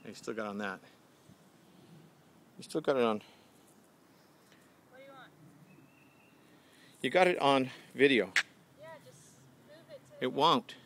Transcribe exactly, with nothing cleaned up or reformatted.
You still got it on that. You still got it on. What do you want? You got it on video. Yeah, just move it to the It won't.